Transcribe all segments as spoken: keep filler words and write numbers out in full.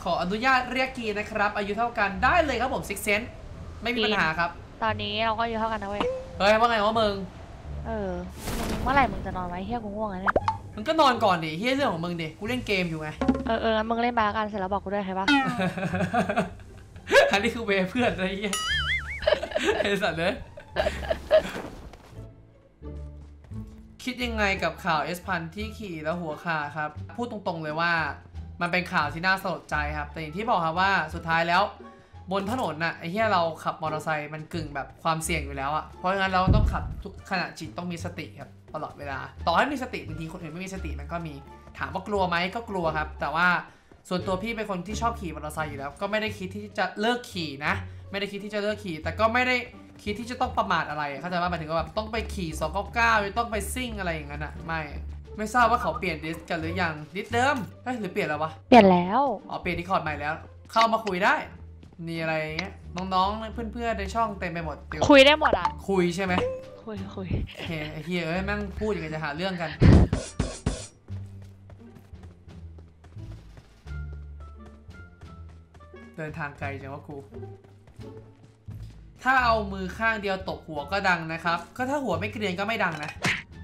ขออนุญาตเรียกกีนะครับอายุเท่ากันได้เลยครับผมซิกเซนไม่มีปัญหาครับตอนนี้เราก็อายุเท่ากันนะเว้ยเฮ้ยว่าไงวะมึงเออมึงเมื่อไหร่มึงจะนอนไว้เฮียกูง่วงแล้วเนี่ยมึงก็นอนก่อนดิเฮียเรื่องของมึงดิกูเล่นเกมอยู่ไงเออเออมึงเล่นบากันเสร็จแล้วบอกกูด้วยใช่ปะอันนี้คือเวเพื่อนอะไรเงี้ยไอ้สัตว์เลยคิดยังไงกับข่าวเอสพันที่ขี่แล้วหัวขาดครับพูดตรงๆเลยว่ามันเป็นข่าวที่น่าสลดใจครับแต่อย่างที่บอกครับว่าสุดท้ายแล้วบนถนนน่ะไอ้เหี้ยเราขับมอเตอร์ไซค์มันกึ่งแบบความเสี่ยงอยู่แล้วอ่ะเพราะงั้นเราต้องขับทุกขณะจิตต้องมีสติครับตลอดเวลาต่อให้มีสติบางทีคนอื่นไม่มีสติมันก็มีถามว่ากลัวไหมก็กลัวครับแต่ว่าส่วนตัวพี่เป็นคนที่ชอบขี่มอเตอร์ไซค์อยู่แล้วก็ไม่ได้คิดที่จะเลิกขี่นะไม่ได้คิดที่จะเลิกขี่แต่ก็ไม่ได้คิดที่จะต้องประมาทอะไรเข้าใจว่าหมายถึงว่าแบบต้องไปขี่สองเก้าเก้าหรือต้องไปซิ่งอะไรอย่างนั้นอ่ะไม่ไม่ทราบว่าเขาเปลี่ยนดิสกันหรือยังดิสเดิมเฮ้ยหรือเปลี่ยนแล้ววะเปลี่ยนแล้วอ๋อเปลี่ยนดิคอร์ดใหม่แล้วเข้ามาคุยได้มีอะไรเงี้ยน้องๆเพื่อนๆในช่องเต็มไปหมดคุยได้หมดอ่ะคุยใช่ไหมคุยคุยโอเคไอ้เฮียเอ้ยแม่งพูดอย่างจะหาเรื่องกันเดินทางไกลจังวะกูถ้าเอามือข้างเดียวตบหัวก็ดังนะครับก็ถ้าหัวไม่เกรียนก็ไม่ดังนะ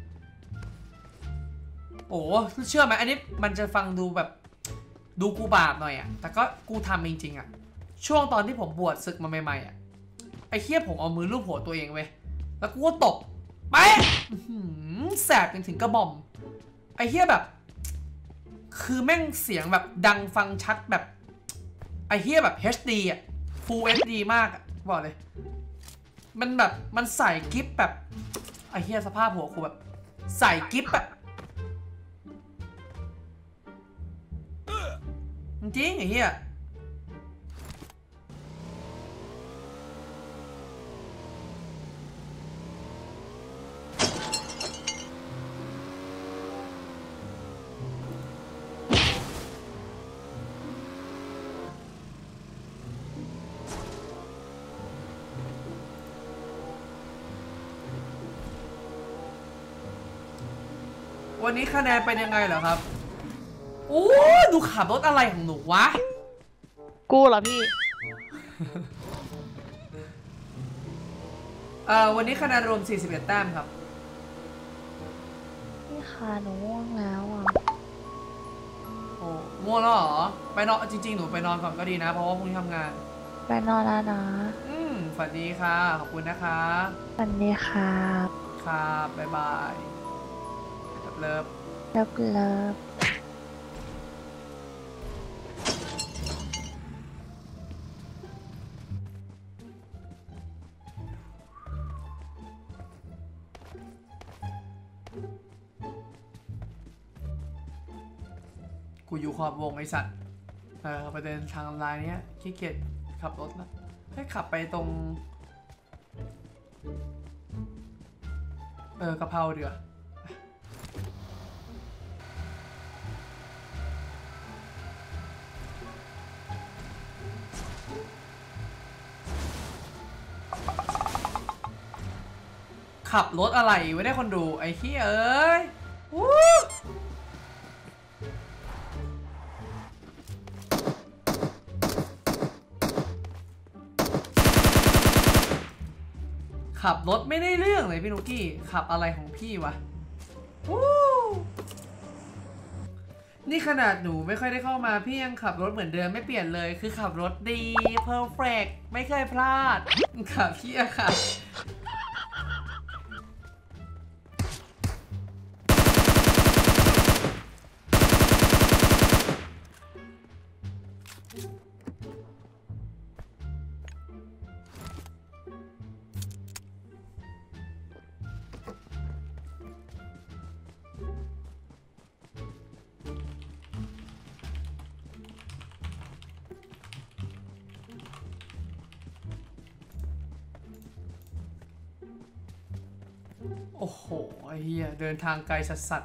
โอ้เชื่อไหมอันนี้มันจะฟังดูแบบดูกูบาปหน่อยอะแต่ก็กูทำจริงๆอะช่วงตอนที่ผมบวชศึกมาใหม่ๆอะไอ้เหี้ยผมเอามือลูบหัวตัวเองเว้ยแล้วกูก็ตบไปแสบจนถึงกระหม่อมไอ้เหี้ยแบบคือแม่งเสียงแบบดังฟังชัดแบบไอ้เหี้ยแบบ เอช ดี อะ Full เอช ดี มากอะบอกเลยมันแบบมันใส่กิฟแบบไอ้เหี้ยสภาพหัวกูแบบใส่กิฟแบบจริงไอ้เหี้ยวันนี้คะแนนเป็นยังไงเหรอครับโอ้ดูขับรถอะไรของหนูวะกูเหรอพี่เอ่อวันนี้คะแนนรวมสี่สิบเอ็ดแต้มครับพี่คะหนูง่วงแล้วอ่ะโอ้ง่วงแล้วเหรอไปนอนจริงๆหนูไปนอนก่อนก็ดีนะเพราะว่าพรุ่งนี้ทำงานไปนอนแล้วนะอืมฝันดีค่ะขอบคุณนะคะฝันดีครับครับบ๊ายบายเลิฟเลิฟเลิฟกูอยู่ขอบวงไอสัตว์เออไปเดินทางลายเนี้ยขี้เกียจขับรถนะแค่ขับไปตรงเออกะเพราเดือขับรถอะไรไว้ได้คนดูไอ้ขี้เอ้ยขับรถไม่ได้เรื่องเลยพี่นุกกี้ขับอะไรของพี่วะนี่ขนาดหนูไม่ค่อยได้เข้ามาพี่ยังขับรถเหมือนเดิมไม่เปลี่ยนเลยคือขับรถดีเพอร์เฟกต์ไม่เคยพลาดขับพี่อะค่ะโอ้โหไอ้เหี้ยเดินทางไกลสัส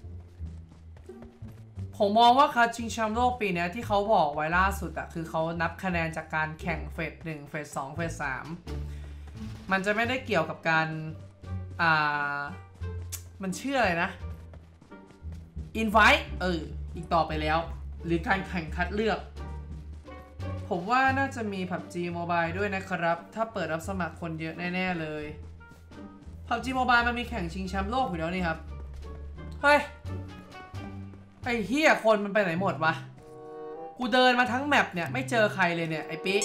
ๆผมมองว่าคาชิงแชมป์โลกปีนี้ที่เขาบอกไว้ล่าสุดอะคือเขานับคะแนนจากการแข่งเฟสหนึ่งเฟสสองเฟสสามมันจะไม่ได้เกี่ยวกับการอ่ามันชื่ออะไรนะ Invite เอออีกต่อไปแล้วหรือการแข่งคัดเลือกผมว่าน่าจะมี พับจี Mobile ด้วยนะครับถ้าเปิดรับสมัครคนเยอะแน่ๆเลย พับจี Mobile มันมีแข่งชิงแชมป์โลกอยู่แล้วนี่ครับเฮ้ยไอ้เหี้ยคนมันไปไหนหมดวะกูเดินมาทั้งแมปเนี่ยไม่เจอใครเลยเนี่ยไอ้ปิ๊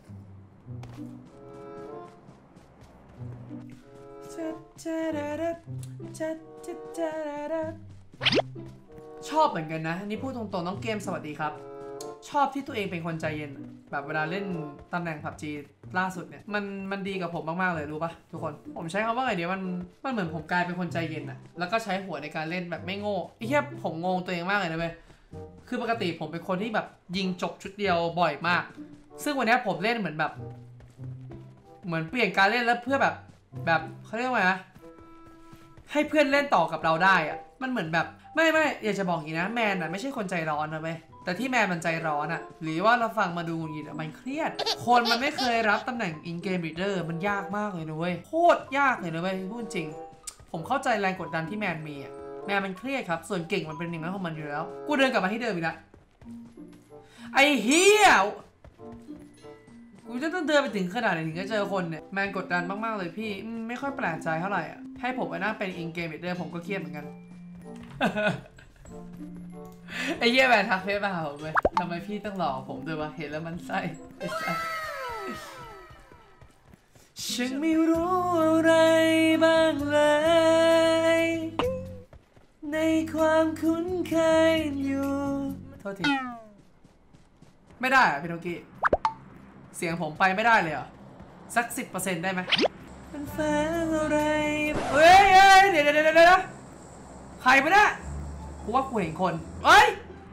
ชอบเหมือนกันนะนี่พูดตรงๆน้องเกมสวัสดีครับชอบที่ตัวเองเป็นคนใจเย็นแบบเวลาเล่นตำแหน่ง พับจี ล่าสุดเนี่ยมันมันดีกับผมมากๆเลยรู้ปะทุกคนผมใช้คำว่าไงเดียวมันมันเหมือนผมกลายเป็นคนใจเย็นอะแล้วก็ใช้หัวในการเล่นแบบไม่โง่ไอ้เหี้ยผมงงตัวเองมากเลยนะเว้ยคือปกติผมเป็นคนที่แบบยิงจบชุดเดียวบ่อยมากซึ่งวันนี้ผมเล่นเหมือนแบบเหมือนเปลี่ยนการเล่นแล้วเพื่อแบบแบบเขาเรียกว่าไงนะให้เพื่อนเล่นต่อกับเราได้อะมันเหมือนแบบไม่ไม่อยากจะบอกอย่างนี้นะแมนอะไม่ใช่คนใจร้อนนะเว้ยแต่ที่แมนมันใจร้อนอะหรือว่าเราฟังมาดูอย่างนี้มันเครียดคนมันไม่เคยรับตำแหน่ง in game leader มันยากมากเลยนะเว้ยโคตรยากเลยนะเว้ยพูดจริงผมเข้าใจแรงกดดันที่แมนมีอะแมนมันเครียดครับส่วนเก่งมันเป็นอย่างนั้นของมันอยู่แล้วกูเดินกลับมาที่เดิมอีกแล้วไอ้เฮียกูจะต้องเดินไปถึงขนาดไหนถึงจะเจอคนเนี่ยแมนกดดันมากๆเลยพี่ไม่ค่อยแปลกใจเท่าไหร่อะให้ผมไปนั่งเป็น in game leader ผมก็เครียดเหมือนกัน ไอ้เหี้ยแมนทักเฟซมาหาผมเลยทำไมพี่ต้องหลอกผมด้วยวะเห็นแล้วมันไส้ฉันไม่รู้อะไรบ้างเลยในความคุ้นเคยอยู่โทษทีไม่ได้อะพี่โนกี้เสียงผมไปไม่ได้เลยเหรอสักสิบเปอร์เซ็นต์ได้ไหมมันแฝงอะไรเฮ้ยเดี๋ยวเดี๋ยวเดี๋ยวเดี๋ยวใครไปนะกูว่ากูเห็นคนเฮ้ย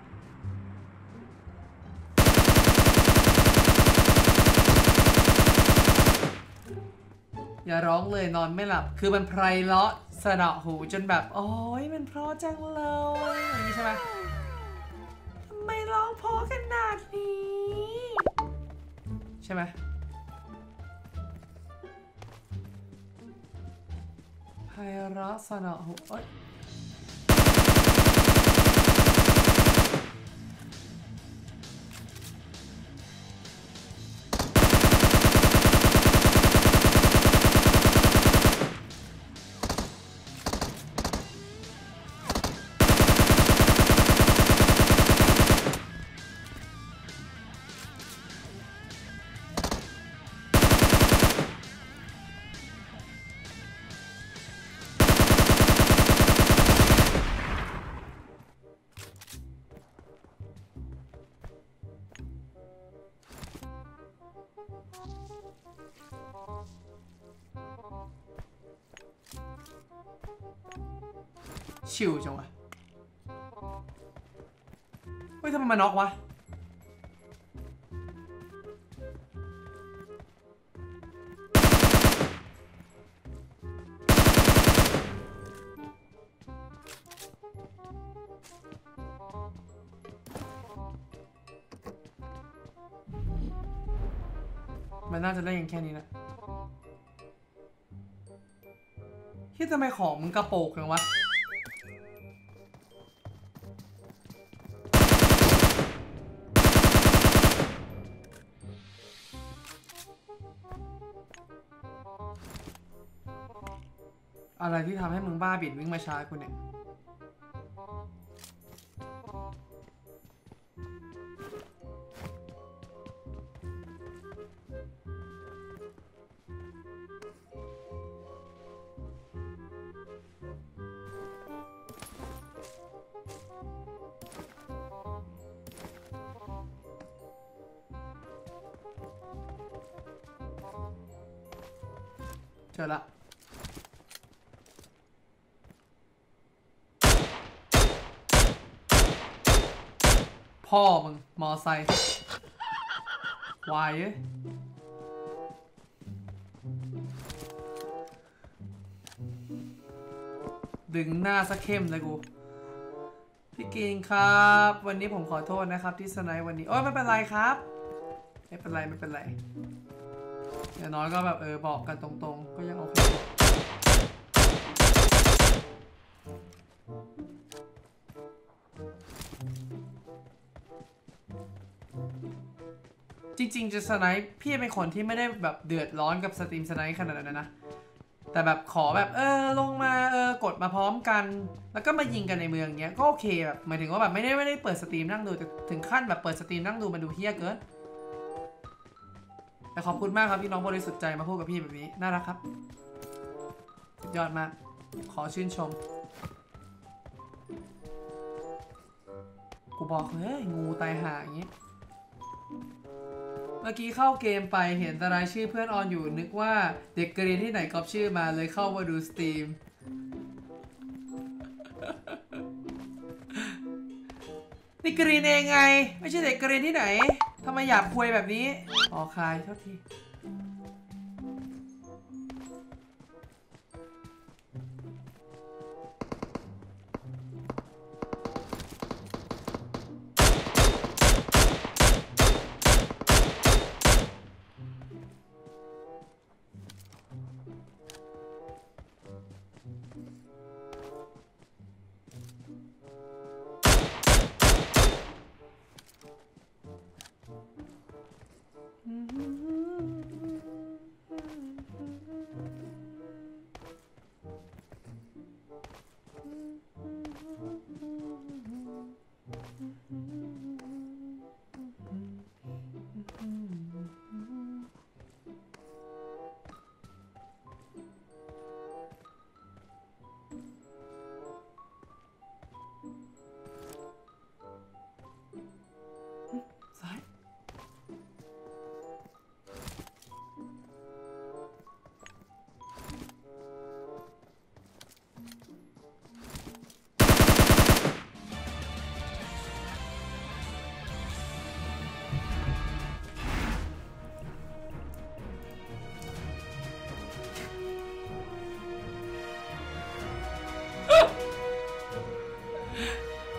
อย่าร้องเลยนอนไม่หลับคือมันไพเราะสะเดาะหูจนแบบโอ้ยมันเพราะจังเลยอย่างนี้ใช่ไหมทำไมร้องเพราะขนาดนี้ใช่ไหมไพเราะสะเดาะหูเอ้ยชิวจังวะเฮ้ยทำไมมาน็อกวะมันน่าจะได้ยังแค่นี้นะที่ทำไมของมึงกระโปกจังวะอะไรที่ทำให้มึงบ้าบิดวิ่งมาช้ากูเนี่ยเจอละพ่อมึงมอไซค์วายเอ้ยดึงหน้าสักเข้มเลยกูพี่กินครับวันนี้ผมขอโทษนะครับที่สไนป์วันนี้โอ้ยไม่เป็นไรครับไม่เป็นไรไม่เป็นไรอย่างน้อยก็แบบเออบอกกันตรงๆก็ยังโอเคจริงๆจะสไนป์พี่เป็นคนที่ไม่ได้แบบเดือดร้อนกับสตรีมสไนป์ขนาดนั้นนะแต่แบบขอแบบเออลงมาเออกดมาพร้อมกันแล้วก็มายิงกันในเมืองเงี้ยก็โอเคแบบหมายถึงว่าแบบไม่ได้ไม่ได้เปิดสตรีมนั่งดูแต่ถึงขั้นแบบเปิดสตรีมนั่งดูมันดูเฮี้ยเกินแต่ขอบคุณมากครับที่น้องบริสุทธิ์ใจมาพูดกับพี่แบบนี้น่ารักครับสุดยอดมากขอชื่นชมกูบอกเฮ้ยงูตายห่าอย่างงี้เมื่อกี้เข้าเกมไปเห็นแต่รายชื่อเพื่อนออนอยู่นึกว่าเด็กกรีนที่ไหนก๊อปชื่อมาเลยเข้ามาดูสตรีมนี่กรีนเองไงไม่ใช่เด็กกรีนที่ไหนทำไมหยาบควยแบบนี้อ๋อคายโทษที